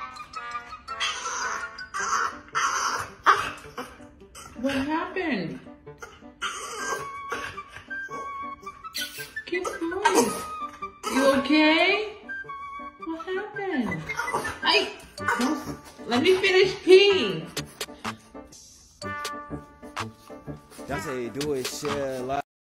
What happened? Keep going. You okay? What happened? Let me finish peeing. That's how you do it, share, like.